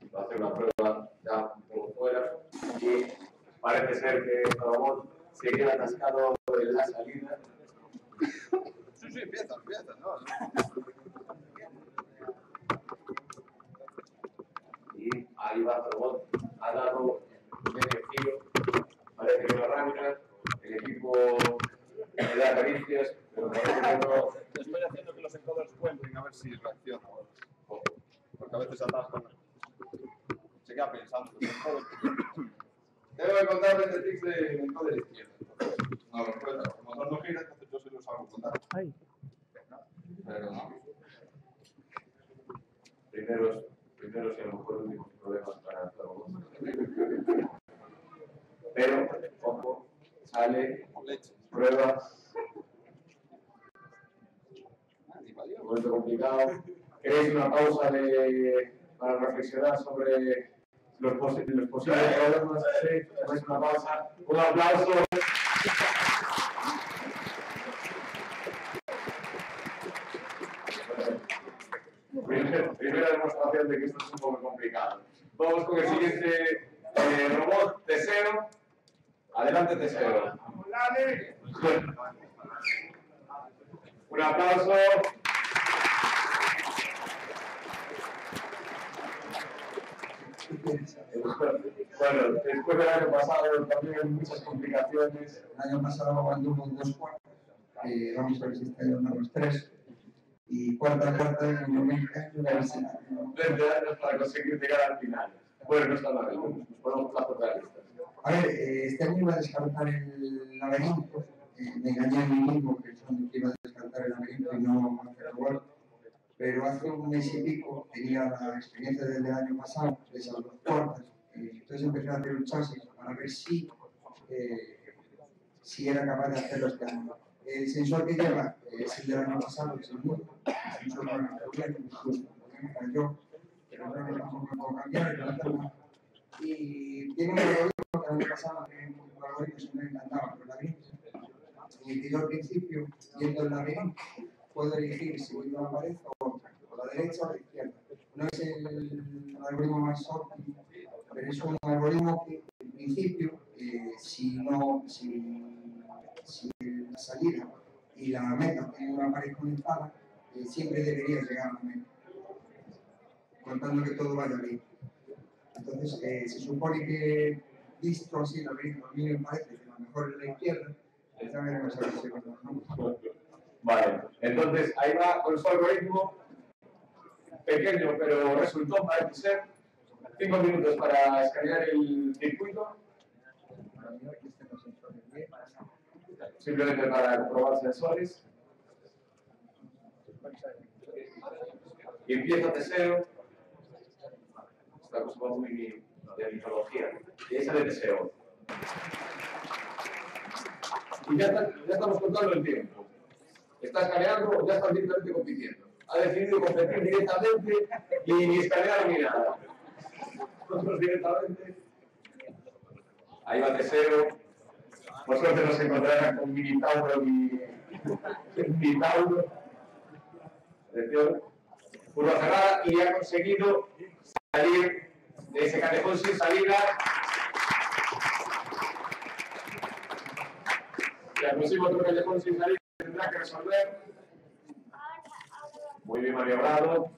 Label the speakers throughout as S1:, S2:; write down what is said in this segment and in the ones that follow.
S1: va a hacer una prueba ya un poco fuera y parece ser que el robot se queda atascado en la salida.
S2: Sí, empieza, ¿no?
S1: Y ahí va el robot, ha dado medio giro, parece que no arranca, el equipo le da caricias, pero parece que no.
S2: Estoy haciendo que los encoders cuenten a ver si reacciona. Porque a veces atascan. Se queda pensando. Debo de contarles el tricks de encoder izquierdo. No lo cuenta, como motor no gira, entonces yo se los hago contar. Pero no.
S1: Primeros y a lo mejor últimos problemas para el robot. Pero, ojo, sale, prueba. Momento complicado. ¿Queréis una pausa para reflexionar sobre los posibles problemas? Sí, ¿queréis una pausa? Un aplauso. Primera demostración de que esto es un poco complicado. Vamos con el siguiente robot, Teseo. Adelante, Teseo. Un aplauso. Bueno, después del año pasado también muchas complicaciones.
S3: El año pasado anduvo 2 cuartos, vamos a ver si este año andamos 3. Y cuarta, como 20 años,
S1: 20 años para conseguir llegar al final. Bueno, no está mal, nos ponemos plazos realistas.
S3: A ver, este año iba a descartar el laberinto, me engañé a mí mismo pensando que iba a descartar el laberinto y no hacerlo bueno. Pero hace un mes y pico tenía la experiencia del año pasado, de esas 2 cuartas, entonces empecé a hacer un chasis para ver si era capaz de hacerlo este año. El sensor que lleva es el del año pasado, es el nuevo. El sensor no era bien, incluso me cayó, pero no me puedo cambiar y hacerlo. Y tiene un algoritmo que el año pasado tenía un algoritmo que me encantaba, pero el laberinto. Y yo al principio, viendo el laberinto, puedo elegir si voy a la pared o la derecha o la izquierda. No es el algoritmo más óptimo, pero es un algoritmo que, en principio, si la salida y la meta tienen una pared conectada, siempre debería llegar a la meta, contando que todo vaya bien. Entonces, se supone que, visto así, el algoritmo a mí me parece que lo mejor es la izquierda, ya veremos a ver si lo ¿no?
S1: Vale, entonces ahí va con su algoritmo pequeño, pero resultó, parece ser 5 minutos para escanear el circuito. Simplemente para comprobar sensores. Y empieza Teseo. Esta cosa va muy de mitología. Y esa de Teseo. Y ya estamos contando el tiempo. Está escaneando, ya está directamente compitiendo. Ha decidido competir directamente y ni escanear ni nada. Nosotros directamente. Ahí va Teseo. Por suerte nos encontrarán con Minitauro y Minitauro. Atención. Curva cerrada y ha conseguido salir de ese callejón sin salida. Y al próximo otro callejón sin salida tendrá que resolver. Muy bien maniobrado.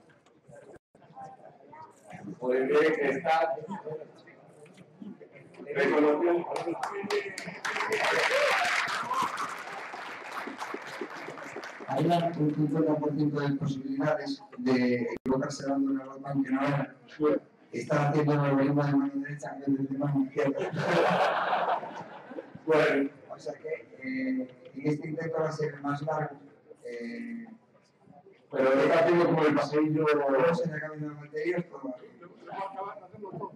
S1: Muy bien, está. Reconocido.
S3: Hay un 50% de posibilidades de equivocarse dando una botón que no era. Está haciendo el algoritmo de mano derecha en vez de mano izquierda.
S1: Bueno.
S3: O sea que en este intento va a ser el más largo.
S1: Pero lo está haciendo como el paseillo.
S3: No se le acaban las baterías, todo.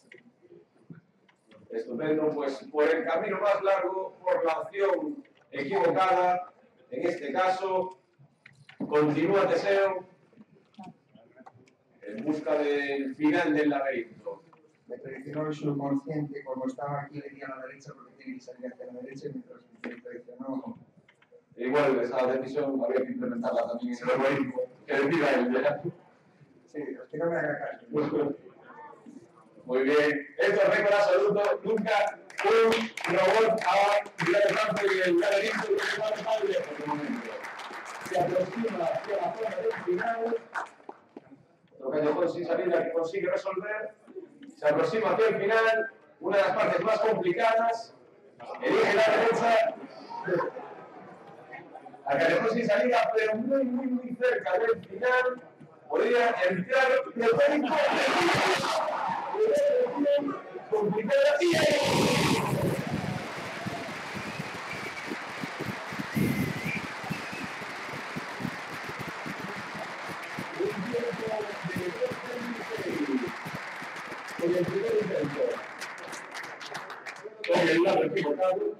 S1: Estupendo, pues por el camino más largo, por la opción equivocada, en este caso, continúa Teseo en busca del final del laberinto.
S3: Me traicionó el subconsciente, como estaba aquí le di a la derecha porque tiene que salir hacia la derecha, mientras me traicionó.
S1: Igual esa decisión habría que implementarla también en el algoritmo, que decida él, ¿verdad?
S3: Sí, es que no me haga caso.
S1: Muy bien. Esto es récord absoluto. Nunca un robot ha tirado tanto y el laberinto no se va a dejar lejos de momento. Se aproxima hacia la zona del final. Otro callejón sin salida que consigue resolver. Se aproxima hacia el final. Una de las partes más complicadas. Elige la derecha. La callejón sin salida, pero muy cerca del final. Podría entrar de técnico. Complicada y en el primer intento. Con el lado equivocado.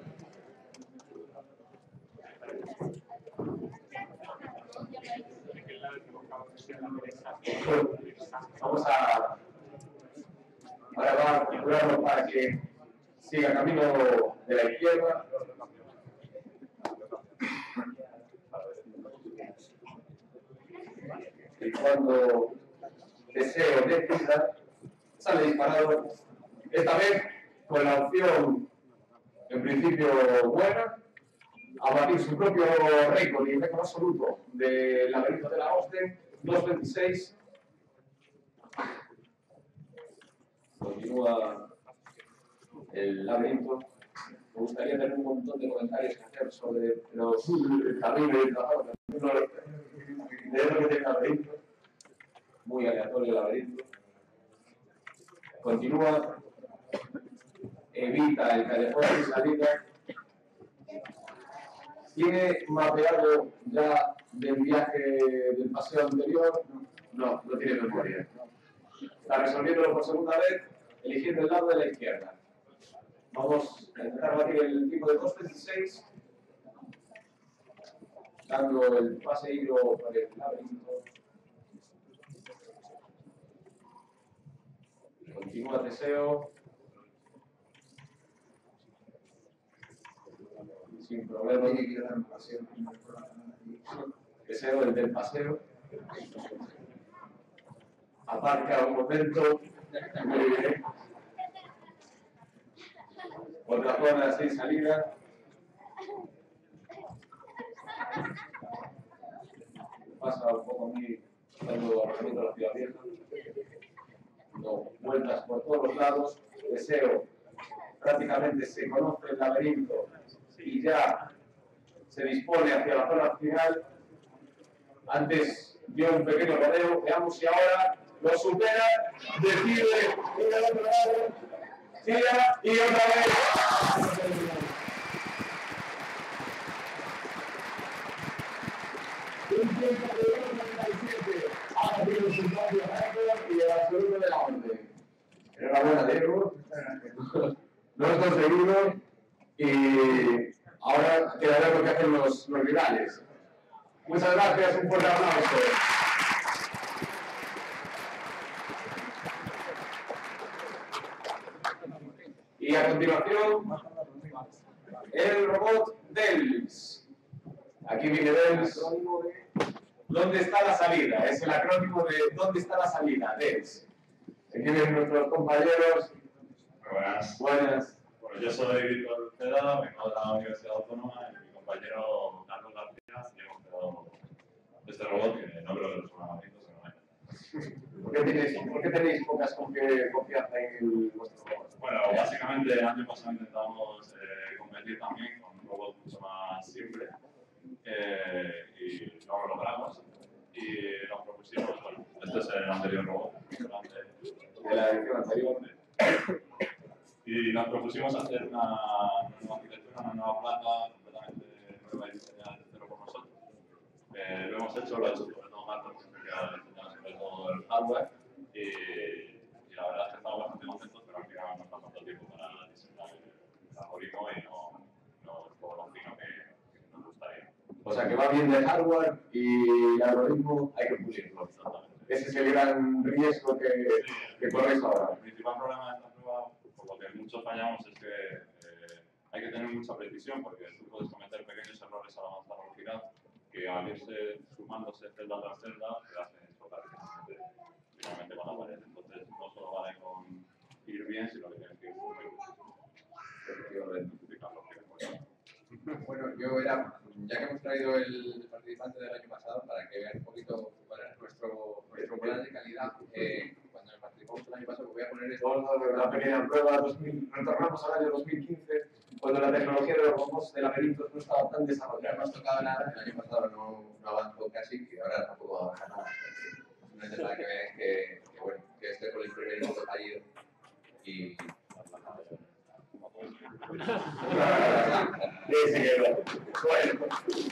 S1: Vamos a configurarlo para que siga camino de la izquierda. Y cuando deseo decida, sale disparado. Esta vez con la opción, en principio, buena, a batir su propio récord y récord absoluto del laberinto de la Osten, 2.26. Continúa el laberinto. Me gustaría tener un montón de comentarios que hacer sobre los caminos de lo que tiene el laberinto. Muy aleatorio el laberinto. Continúa. Evita el callejón sin salida. ¿Tiene mapeado ya del viaje del paseo anterior? No, no tiene memoria. Está resolviéndolo por segunda vez, eligiendo el lado de la izquierda. Vamos a intentar batir el tipo de 2.26, dando el pase hilo por el laberinto. Continúa deseo. Sin problema. Deseo el del paseo. Aparca un momento. Muy bien. Otra zona sin salida. Pasa un poco a mí cuando recorriendo la ciudad vieja. No, vueltas por todos los lados. Deseo. Prácticamente se conoce el laberinto y ya se dispone hacia la zona final. Antes dio un pequeño rodeo, veamos si ahora lo supera, decide ir al otro lado, gira y otra vez. Un tiempo de 2.97 ha batido su propio récord y el absoluto de la orden. Enhorabuena, Diego. Lo has conseguido y ahora queda ver lo que hacen los rivales. Muchas gracias, un fuerte aplauso. Y a continuación, el robot DELS. Aquí viene DELS. ¿Dónde está la salida? Es el acrónimo de ¿dónde está la salida? DELS. Aquí vienen nuestros compañeros.
S4: Buenas.
S1: Buenas.
S4: Bueno, yo soy Víctor Ceda, vengo de la Universidad Autónoma y mi compañero Carlos García y hemos creado este robot que no creo que lo suena bonito,
S1: ¿Por qué tenéis pocas confianza en vuestro robot?
S4: Bueno, básicamente el año pasado intentamos competir también con un robot mucho más simple y no lo logramos. Y nos propusimos, bueno, este es el anterior robot,
S1: De la edición anterior.
S4: Y nos propusimos hacer una nueva arquitectura, una nueva placa completamente nueva y diseñada desde cero por nosotros. Lo hemos hecho, lo ha hecho sobre todo Marcos, que ha diseñado sobre todo el hardware. Y la verdad es que estamos bastante contentos, pero al final nos ha faltado tiempo para diseñar el algoritmo y no todo lo fino que nos gustaría.
S1: O sea, que va bien de hardware y el algoritmo hay que pulirlo. Ese es el gran riesgo que corréis ahora.
S4: El principal problema de esta prueba, por lo que muchos fallamos, es que hay que tener mucha precisión, porque tú puedes cometer pequeños errores al avanzar velocidad que al irse sumándose celda tras celda te hacen chocar finalmente con la pared. Entonces no solo vale con ir bien, sino que tienes que ir muy bien.
S2: Bueno, yo era, ya que hemos traído el participante del año pasado, para que vean un poquito cuál es nuestro plan de calidad, cuando participamos el año pasado, voy a poner esto.
S1: Una pequeña prueba, retornamos al año 2015, cuando la tecnología de los robots de laberintos no estaba tan
S2: No
S1: desarrollada.
S2: hemos tocado nada, el año pasado no avanzó casi, y ahora tampoco va a bajar nada. Simplemente para que veáis que bueno, que este fue el primer intento fallido. Y...
S1: Sí, bueno.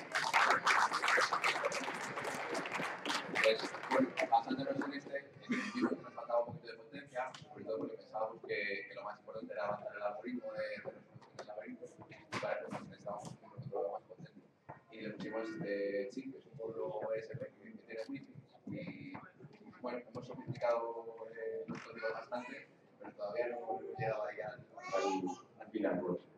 S2: Pues, bueno, basándonos en vimos que nos faltaba un poquito de potencia, sobre todo porque pensábamos que lo más importante era avanzar el algoritmo de resolución del laberinto, y para eso necesitábamos un módulo más potente. Y le pusimos este chip, que es un módulo ESP que tiene wifi, y bueno, hemos sofisticado los códigos bastante, pero todavía no hemos llegado ahí al final.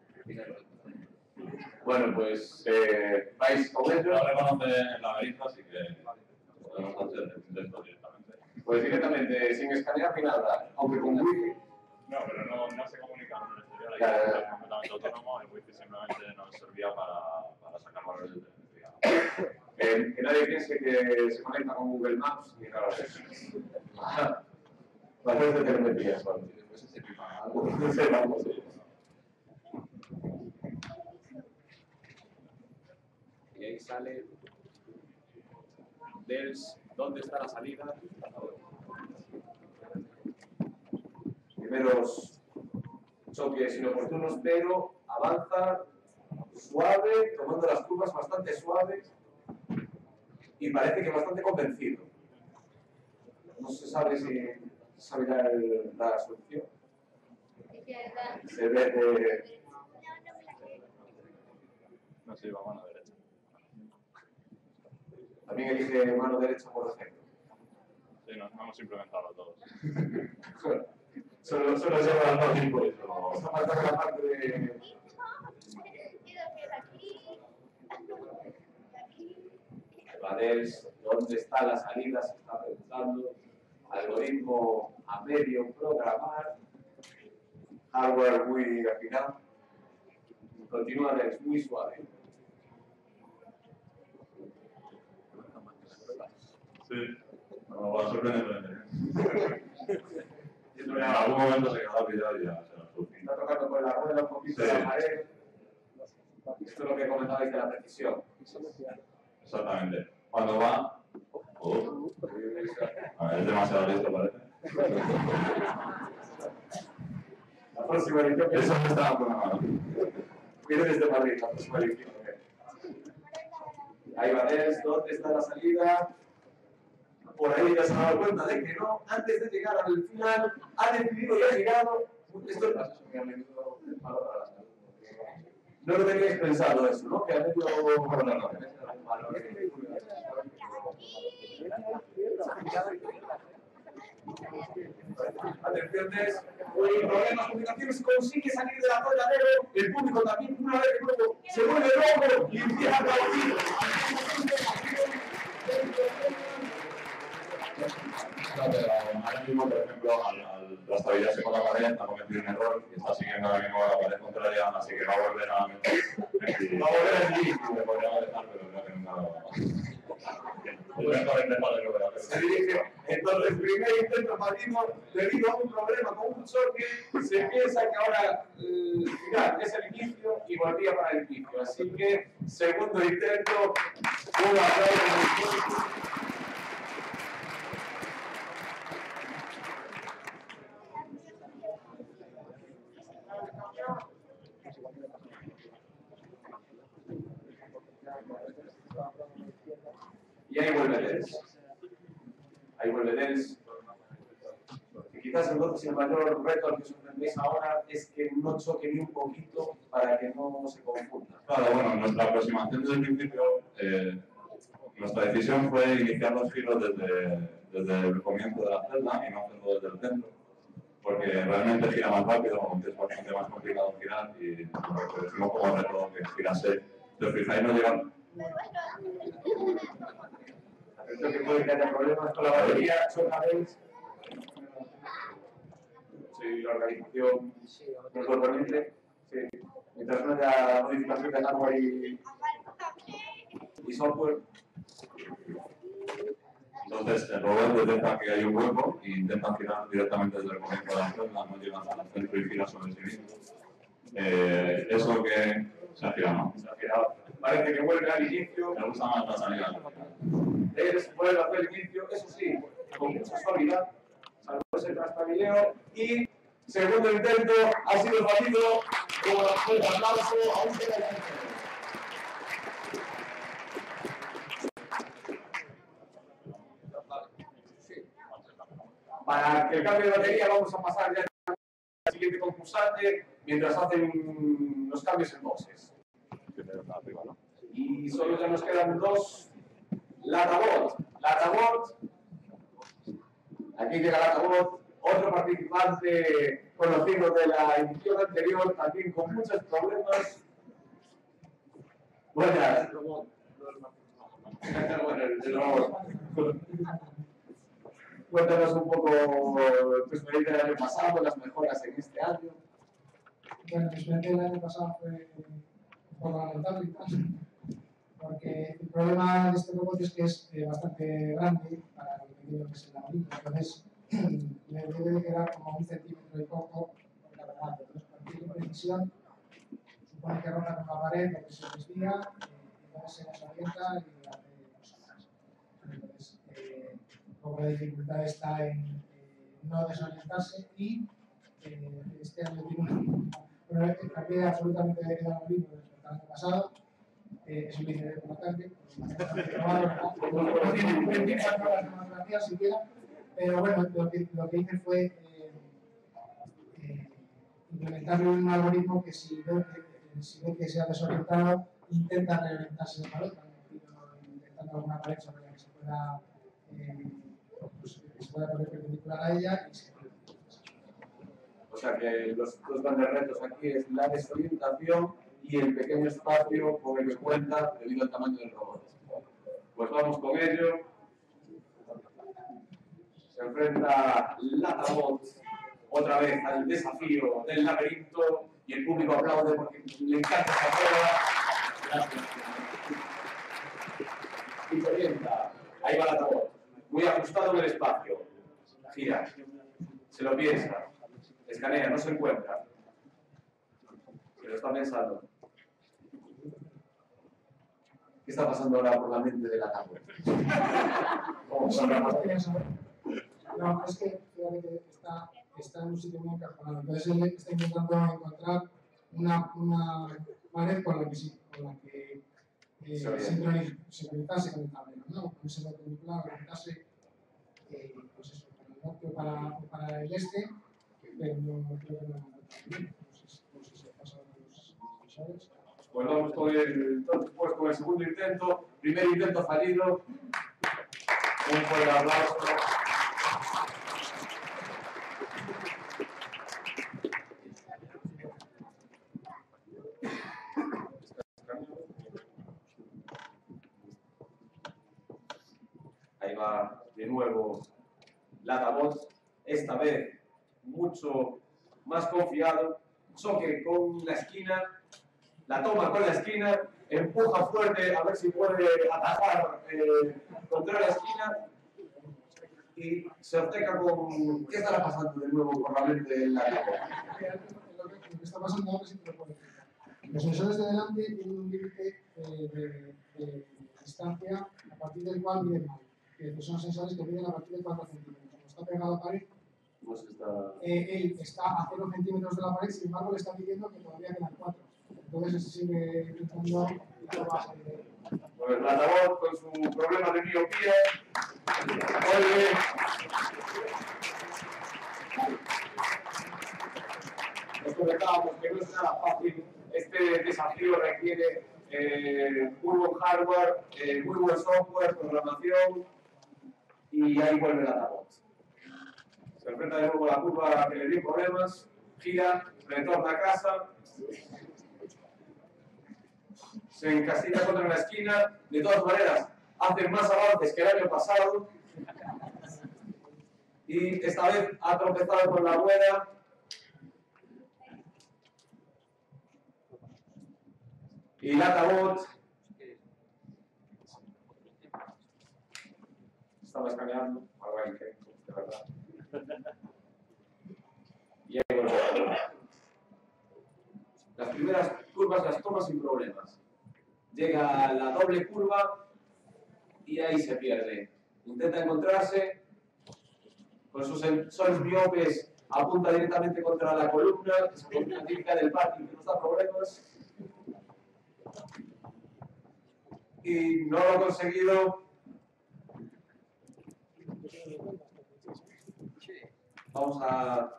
S1: Bueno, pues vais con ello.
S4: No reconoce el laberinto, así que podemos hacer esto directamente.
S1: Pues directamente, sin escanear ni nada, aunque con wifi.
S4: No, pero no se comunica con el exterior, hay
S1: Claro.
S4: que ser completamente autónomo. El wifi simplemente nos servía para sacar valores de electricidad.
S1: Que nadie piense que se conecta con Google Maps ni nada de eso. Valores de telemetría, solo.
S2: Y después ese pipa.
S1: Sí, vamos, sí.
S5: Y ahí sale dels, ¿dónde está la salida?
S1: Primeros choques inoportunos, pero avanza suave, tomando las curvas bastante suaves y parece que bastante convencido. No se sabe si sabe ya la solución. Se ve de...
S4: No se lleva mano derecha.
S1: También elige mano derecha por defecto.
S4: Sí, nos hemos implementado todos.
S1: Solo lleva al fácil por eso. Esta falta la parte de... Vadels, ¿dónde está la salida? Se está pensando. Algoritmo a medio programar. Hardware muy afinado. Continúa Dels, muy suave.
S4: Sí, nos va a sorprender. En algún momento se quedará pillado y ya se nos soluciona.
S1: Está tocando con la rueda un poquito
S4: Sí.
S1: la pared. Esto es lo que comentabais de la precisión.
S4: Exactamente. Cuando va... A ver, es demasiado listo, parece.
S1: La próxima edición que
S4: Eso no estaba programado.
S1: viene desde Madrid, la próxima edición. Ahí va Dels, ¿dónde está la salida? Por ahí ya se ha dado cuenta de que no, antes de llegar al final, ha decidido y ha llegado. Esto es malo para la salud. No lo teníais pensado eso, ¿no? Que ha medio... Atención, Dels. Problemas, comunicaciones, consigue salir del atolladero. El público también, una vez que luego se vuelve loco y empieza a aplaudir.
S4: No, pero ahora mismo, por ejemplo, la estabilidad con la pared ha cometido un error y está siguiendo ahora mismo la pared contraria, así que va a volver a...
S1: Va a volver al inicio.
S4: Le podríamos dejar, pero creo que nunca lo... Es mejor intentar de nuevo.
S1: Se dirigió. Entonces, primer intento fallido debido a un problema con un choque. Se piensa que ahora el final es el inicio y volvía para el inicio. Así que, segundo intento, un aplauso. Y ahí vuelve Dels. Ahí vuelve Dels. Y quizás entonces el mayor reto al que os enfrentéis ahora es que no choque ni un poquito para que no se confunda.
S4: Claro, bueno, nuestra aproximación desde el principio, nuestra decisión fue iniciar los giros desde el comienzo de la celda y no hacerlo desde el centro, porque realmente gira más rápido, aunque es bastante más complicado girar y lo que decimos como reto que girase. Si os fijáis, no llegan.
S1: Atención que puede que haya problemas con la batería, choca Dels.
S4: Sí,
S1: si la organización nos lo permite. Sí. Mientras no haya modificación de hardware y software.
S4: Entonces, el robot detecta que hay un hueco e intenta girar directamente desde el comienzo de la celda, no llega hasta el centro y gira sobre sí mismo. Eso que se ha girado, ¿no?
S1: Se ha girado. Parece que vuelve al inicio.
S4: Me gusta más la salida.
S1: Vuelve a hacer el inicio, eso sí, con mucha suavidad, salvo ese trastabilleo. Y segundo intento ha sido fallido. Un aplauso, aún queda el tercero. Para que el cambio de batería vamos a pasar ya al siguiente concursante mientras hacen los cambios en boxes. Y solo ya nos quedan dos. Latabot. Aquí llega Latabot, otro participante conocido de la edición anterior, también con muchos problemas. Buenas. Bueno, el robot. Cuéntanos un poco tu experiencia del año pasado, las mejoras en este año.
S6: Bueno, mi experiencia del año pasado fue un poco lamentable, porque el problema de este robot es que es bastante grande para lo pequeño que es el laberinto, entonces me debe de quedar como 1 centímetro y poco por cada lado. Entonces, cualquier precisión supone que roza con la pared, lo que se desvía, entonces se desorienta y hace cosas. Entonces, un poco la dificultad está en no desorientarse y este año tiene una cambié absolutamente el algoritmo respecto al año pasado. Eso lo hice por la tarde, no tiene demografías siquiera, pero bueno, lo que hice fue implementarle un algoritmo que si ve que se ha desorientado, intenta reorientarse de pared, intentando alguna pared sobre la que se pueda poner perpendicular a ella y se puede.
S1: O sea que los dos grandes retos aquí es la desorientación y el pequeño espacio con el que cuenta debido al tamaño del robot. Pues vamos con ello. Se enfrenta Latabot otra vez al desafío del laberinto y el público aplaude porque le encanta esta prueba. Gracias. Y se orienta. Ahí va Latabot. Muy ajustado en el espacio. Gira. Se lo piensa. Escanea, no se encuentra. Se lo está pensando. ¿Qué está pasando ahora por la mente de Latabot?
S6: No, es que fíjate que está en un sitio muy encajonado. Entonces él está intentando encontrar una pared con la que sincronizarse con el tablero, ¿no? Con ese perpendicular, orientarse pues eso, para el norte o para el este, pero no creo que no sé si ha pasado los sensores.
S1: Pues vamos con el segundo intento. Primer intento fallido. Un fuerte aplauso. Ahí va de nuevo Latabot, esta vez mucho más confiado. Choque con la esquina, la toma con la esquina, empuja fuerte a ver si puede atajar contra la esquina y se obceca con... ¿Qué estará pasando de nuevo por la mente de Latabot?
S6: Lo que está pasando ahora sí que lo puedo explicar. Los sensores de delante tienen un límite de distancia a partir del cual miden mal. Que son sensores que miden a partir de 4 centímetros. Como está pegado a la pared,
S1: Pues
S6: él está a 0 centímetros de la pared, sin embargo le está pidiendo que todavía quedan 4. Entonces se sigue intentando y no va a salir de ahí.
S1: Pues Latabot con su problema de miopía. Oye. Nos comentábamos que no es nada fácil. Este desafío requiere muy buen hardware, muy buen software, programación y ahí vuelve Latabot. Se enfrenta de nuevo a la curva que le dio problemas, gira, retorna a casa, se encasilla contra la esquina. De todas maneras, hace más avances que el año pasado y esta vez ha tropezado con la rueda Y Databot estaba escaneando, algo ahí que, de verdad. Y ahí volvemos. Las primeras curvas las toma sin problemas. Llega la doble curva y ahí se pierde. Intenta encontrarse, con sus sensores miopes apunta directamente contra la columna, esa columna típica del parking que nos da problemas. Y no lo ha conseguido. Vamos a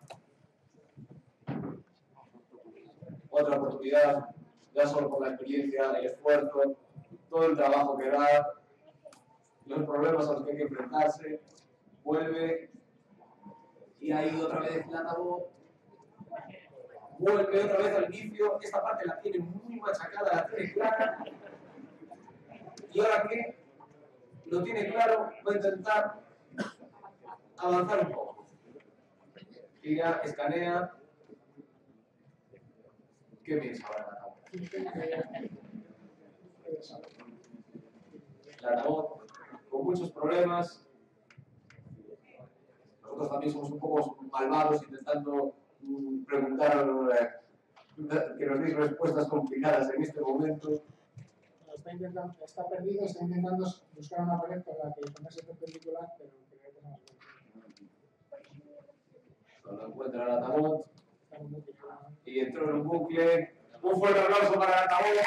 S1: otra oportunidad, ya solo por la experiencia, el esfuerzo, todo el trabajo que da, los problemas a los que hay que enfrentarse. Vuelve y ahí otra vez la tabó. Vuelve otra vez al inicio. Esta parte la tiene muy machacada, la tiene clara. Y ahora que lo tiene claro, va a intentar avanzar un poco. Gira, escanea. ¿Qué piensa ahora la tabó? Con muchos problemas. Nosotros también somos un poco malvados intentando preguntar que nos deis respuestas complicadas en este momento.
S6: Está perdido, está intentando buscar una pared con la que ponerse perpendicular, pero creo que no.
S1: Cuando encuentra la tabot y entró en un bucle. Un fuerte aplauso para la tabot.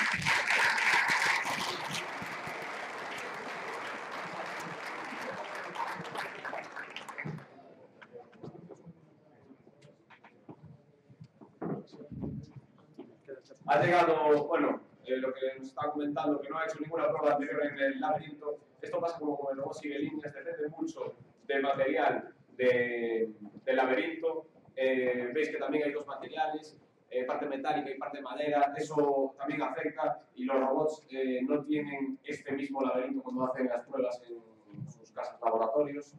S1: Ha llegado, bueno, lo que nos estaba comentando, que no ha hecho ninguna prueba anterior en el laberinto. Esto pasa como con el robot sigue líneas, depende mucho del material del laberinto. Veis que también hay dos materiales, parte metálica y parte madera. Eso también afecta y los robots no tienen este mismo laberinto cuando hacen las pruebas en sus casas laboratorios.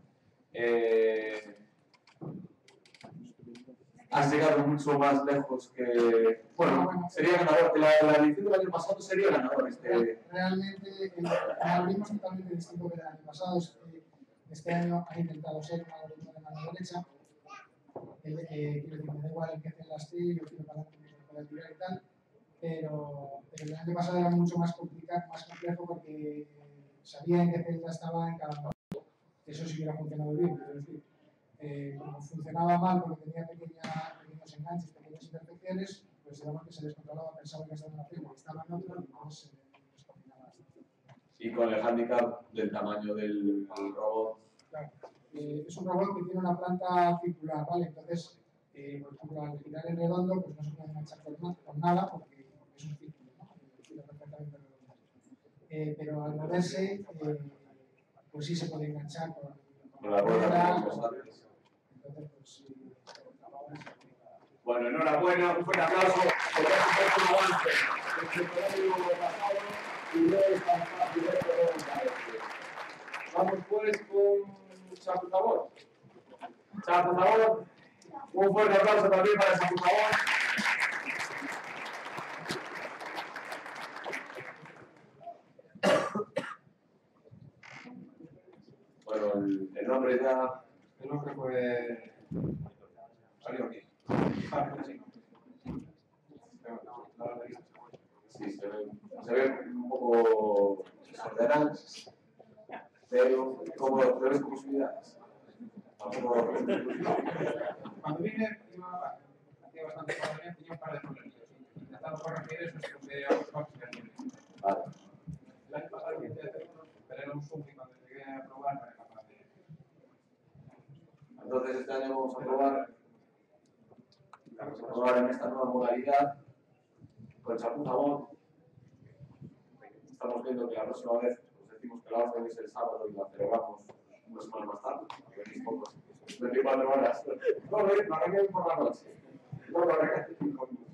S1: Has llegado mucho más lejos que... Bueno, sería ganador. La edición del año pasado sería ganador.
S6: Realmente el algoritmo es totalmente distinto que el año pasado. Este año han intentado ser un algoritmo de mano derecha. Quiero decir, me da igual el que hace las T, yo quiero para poder tirar y tal. Pero el año pasado era mucho más complicado, más complejo porque sabían qué celda estaba en cada uno. Eso sí hubiera funcionado bien, pero es decir, como funcionaba mal porque tenía pequeños enganches, pequeñas imperfecciones, pues digamos que se descontrolaba, pensaba que estaba en una celda y estaba en otra, y entonces se descombinaba bastante.
S1: Y con el hándicap del tamaño del robot.
S6: Claro, es un robot que tiene una planta circular, ¿vale? Entonces, por ejemplo, al girar en redondo, pues no se puede enganchar con nada porque es un círculo, ¿no? Gira perfectamente redondo. Pero al moverse, pues sí se puede enganchar con
S1: la rueda.
S6: Entonces, pues sí,
S1: bueno, enhorabuena, un fuerte aplauso por este próximo avance. Este programa pasado y no es tan fácil este. Vamos pues con Chapuzabor. Chapuzabor, un fuerte aplauso también para Chapuzabor. Bueno, el nombre ya...
S3: El nombre fue... salió aquí.
S1: Sí, se ve un poco desordenado, pero como ves como posibilidades.
S3: Cuando vine, hacía bastante problemas, tenía un par de problemas. Intentamos corregir eso, es que otros cosas que tiene.
S1: Vale.
S3: El año pasado intenté hacer uno, pero era un Zoom y cuando llegué a probar no era capaz de...
S1: Entonces este año vamos a probar en esta nueva modalidad con Chapuzabor. Estamos viendo que la próxima vez os decimos que la orden es el sábado y la celebramos una semana más tarde, porque venís pocos, 24 horas. No, la arranqué por la noche. No, la arranqué 5 minutos.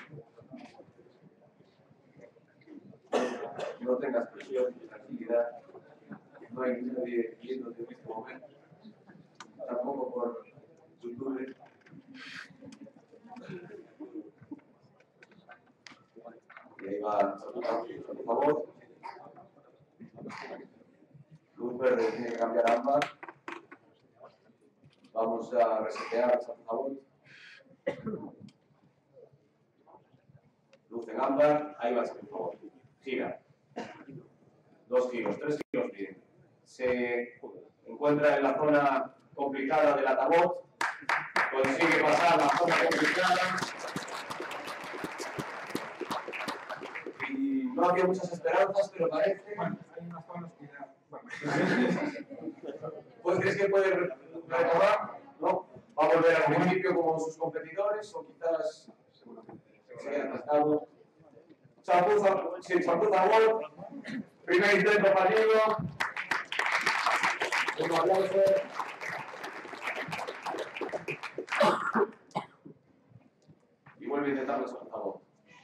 S1: No tengas presión, tranquilidad. No hay nadie viéndote en este momento. Tampoco por YouTube. Y ahí va, por favor. Luz verde tiene que cambiar a ámbar. Vamos a resetear, por favor. Luz en ámbar, ahí va, por favor. Gira. 2 giros, 3 giros, bien. Se encuentra en la zona complicada del atabot. Consigue pasar la zona complicada. Y no había muchas esperanzas, pero parece.
S3: Bueno, hay unas zonas que ya. Bueno.
S1: ¿Pues crees que puede retomar? ¿No? ¿Va a volver al principio como sus competidores o quizás se haya atascado? Chapuza gol. Primer intento fallido. Un aplauso. Y vuelve a intentarlo, por favor.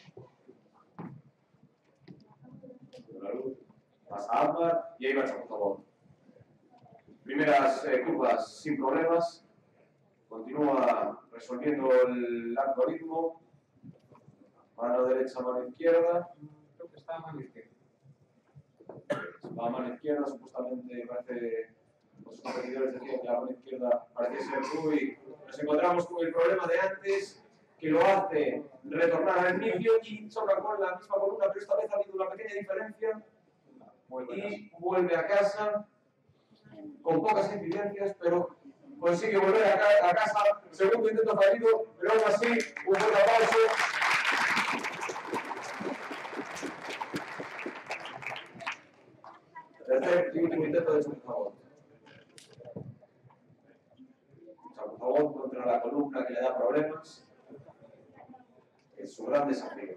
S1: La luz. Pasa a ámbar y ahí va, por favor. Primeras curvas sin problemas. Continúa resolviendo el algoritmo. Mano derecha, mano izquierda.
S3: Creo que está a mano izquierda.
S1: Va a mano izquierda, supuestamente parece. Los competidores decían que la mano izquierda parece ser muy. Nos encontramos con el problema de antes, que lo hace retornar al inicio y choca con la misma columna, pero esta vez ha habido una pequeña diferencia. Y vuelve a casa con pocas incidencias, pero consigue volver a casa. Segundo intento fallido, pero aún así, un buen aplauso. Tercer y último intento de Chapuza. Chapuza contra la columna que le da problemas. Es su gran desafío.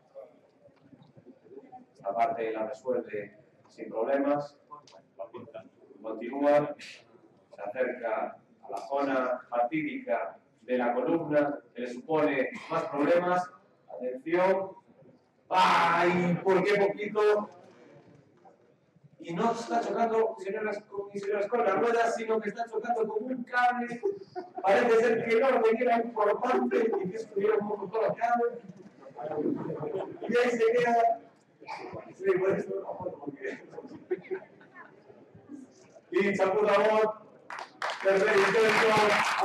S1: Esta parte la resuelve sin problemas. Continúa, se acerca a la zona fatídica de la columna que le supone más problemas. Atención. ¡Ay! ¿Por qué poquito? Y no está chocando, señoras con la rueda, sino que está chocando con un cable. Parece ser que no lo tenía importante y que estuviera un poco colocado. Y ahí se queda. Sí, por eso no, porque. Y Chapuza gol. Tercer intento.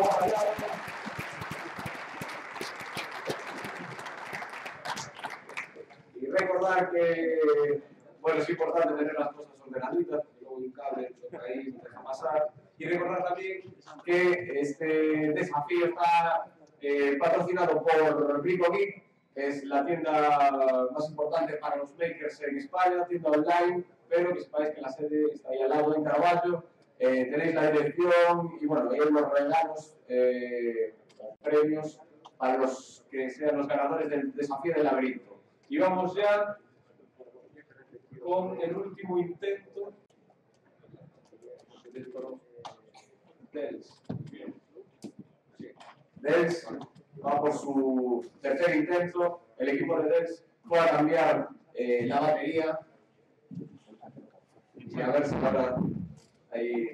S1: Y recordar que, bueno, es importante tener las cosas ordenaditas, porque luego un cable toca ahí, no deja pasar. Y recordar también que este desafío está patrocinado por Brico Geek, que es la tienda más importante para los makers en España, tienda online, pero que sepáis que la sede está ahí al lado en Caravaggio. Tenéis la dirección y bueno, hay unos regalos, premios para los que sean los ganadores del desafío del laberinto. Y vamos ya con el último intento. Dels va por su tercer intento. El equipo de Dels va a cambiar la batería. Y a ver si para ahí.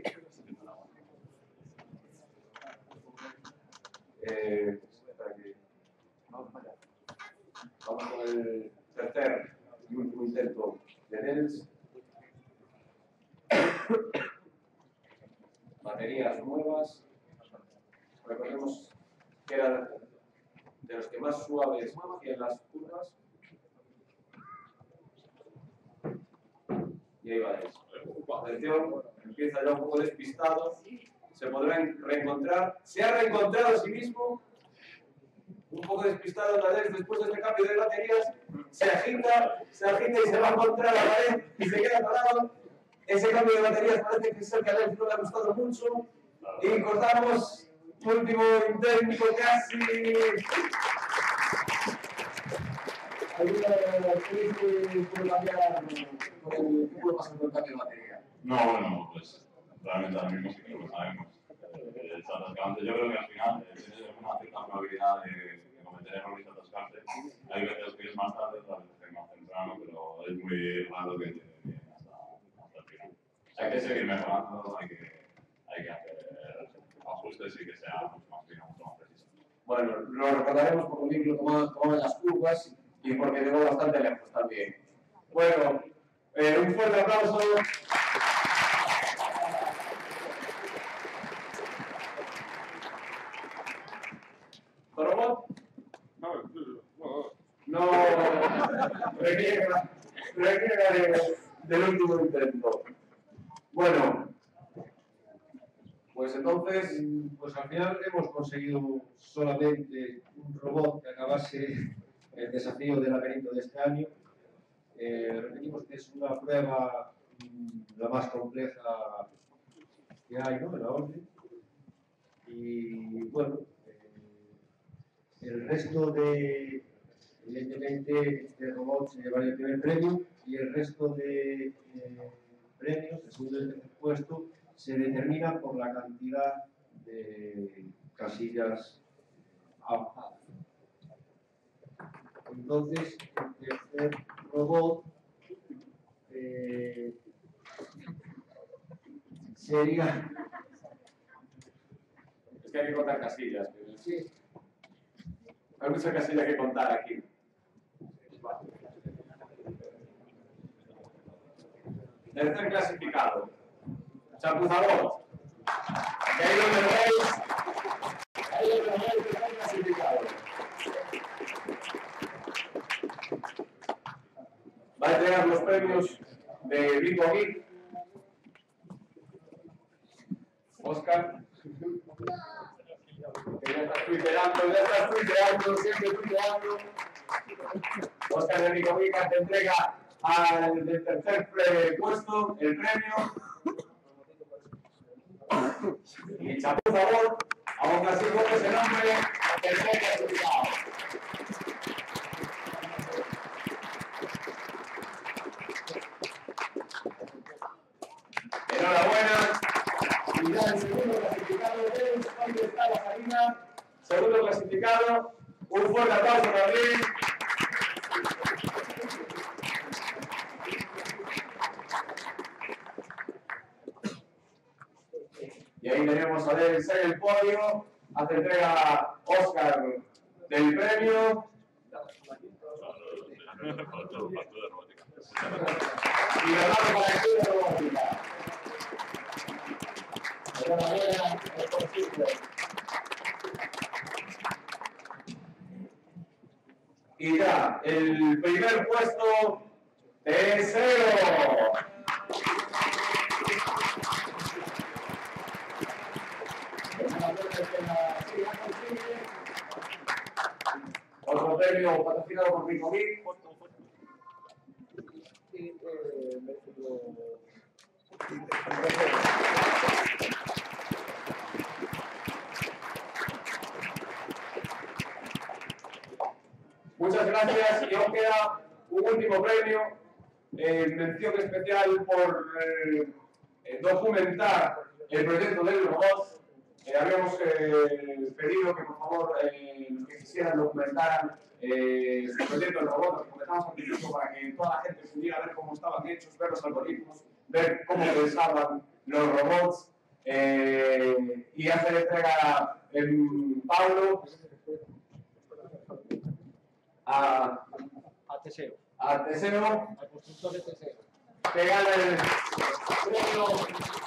S1: Vamos con el tercer y último intento de Dels. Baterías nuevas. Recordemos que era de los que más suaves hacían las curvas. Y ahí va Dels. Atención, empieza ya un poco despistado. Se podrán reencontrar. Se ha reencontrado a sí mismo. Un poco despistado la Dels después de este cambio de baterías. Se agita y se va a encontrar a la pared y se queda parado. Ese cambio de baterías parece que es el que a Dels no le ha gustado mucho. Y cortamos. Último intento casi. ¿Puede cambiar con el que puede pasar con el cambio de batería?
S4: No, bueno, pues realmente ahora mismo sí que lo sabemos. Es atascante. Yo creo que al final tiene una cierta probabilidad de cometer errores y atascarse. Hay veces que es más tarde, otras veces que es más temprano, pero es muy raro que llegue bien hasta el final. Hay que seguir mejorando, hay que hacer ajustes y que sea mucho más fino, mucho más preciso.
S1: Bueno, lo recordaremos por lo mismo tomar las curvas y porque llegó bastante lejos también. Bueno, un fuerte aplauso. ¿Robot? No, reniega del último intento. Bueno, pues entonces,
S7: Pues al final hemos conseguido solamente un robot que acabase el desafío del laberinto de este año. Repetimos que es una prueba la más compleja que hay, ¿no?, en la orden. Y bueno, el resto de, evidentemente, este robot se llevaría el primer premio y el resto de premios, el segundo y el tercer puesto, se determina por la cantidad de casillas avanzadas. Entonces, el tercer robot sería...
S1: es que hay que contar casillas. Sí. Hay muchas casillas que contar aquí. Tercer clasificado. Chapuzador. Que ahí donde lo veis, tercer clasificado. Va a entregar los premios de Vico Geek. Oscar. Que ya estás tuiteando, siempre tuiteando. Oscar de Vico Geek te entrega al del tercer puesto el premio. Y Chapuzador, aún así con ese nombre, tercer clasificado. Enhorabuena. Y ya el segundo clasificado de ¿dónde está la salida? Segundo clasificado. Un fuerte aplauso también. Y ahí tenemos a Del en el podio. Hace entrega Oscar del premio. Y ganado para el estudio de robótica. Enhorabuena, es posible. Y ya, el primer puesto es 0. Otro premio patrocinado por Vico Geek. Muchas gracias y os queda un último premio, mención especial por documentar el proyecto del robot. Habíamos pedido que por favor los que quisieran documentaran el proyecto del robot, lo que comentamos al principio, para que toda la gente pudiera ver cómo estaban hechos, ver los algoritmos, ver cómo pensaban los robots y hacer entrega en Pablo a
S7: Teseo.
S1: Teseo,
S7: Al constructor de Teseo.
S1: que gana el premio